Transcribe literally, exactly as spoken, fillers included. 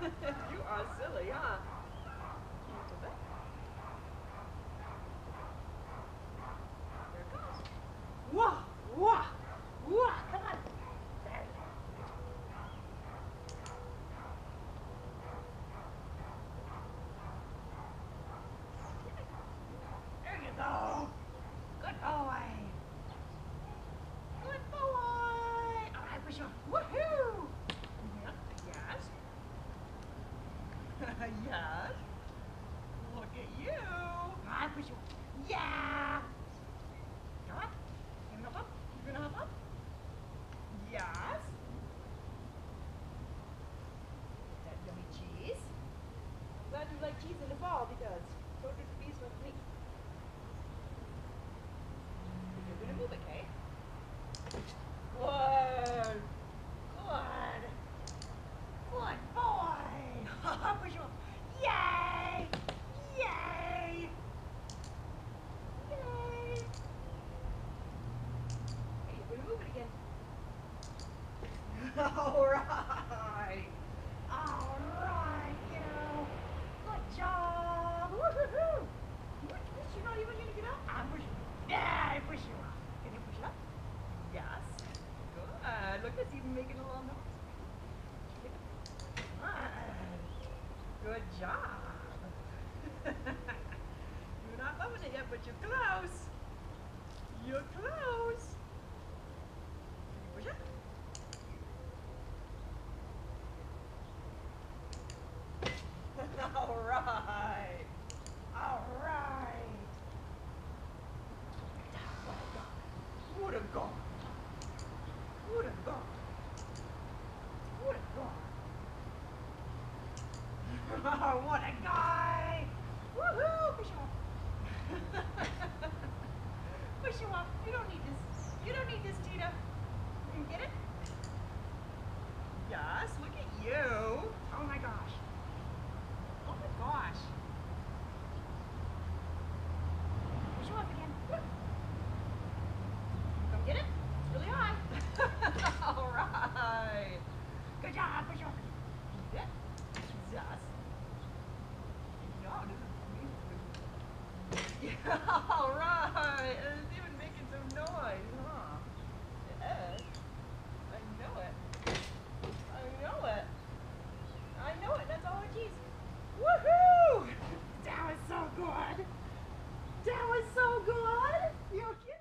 You are silly, huh? There it goes. Whoa, whoa, whoa, come on. There you go. There you go. Good boy. Good boy. All right, push on. Woohoo. Yep. Yes. Yes. Look at you. I push you. Yeah. Come on. You gonna hop up? You gonna hop up? Yes. That yummy cheese. I'm glad you like cheese in the fall because so did the bees with me. You're gonna move it, okay? Good. Good. Good boy. Push you up. Yay! Yay! Yay! Hey, you're gonna move it again. All right. All right, you. Good job. Woo-hoo-hoo. You're not even gonna get up. I'm pushing. Yeah, I push you up. Can you push up? Yes. Good. Look, it's even making a little noise. Good job. You're not loving it yet, but you're close. You're close. Push up. All right. All right. Would have gone. Would have gone. Would have gone. Oh, what a guy! Woohoo! Push him up. Push him up. You don't need this. You don't need this, Teeter. You get it? Yes, look at you. Oh my gosh. Oh my gosh. Push him up again. Woo. Come get it. It's really high. All right. Good job. Push him up. Keep it. Yes. Yeah, all right. And it's even making some noise, huh? Yes. I know it. I know it. I know it. That's all our cheese. Woohoo! That was so good. That was so good. You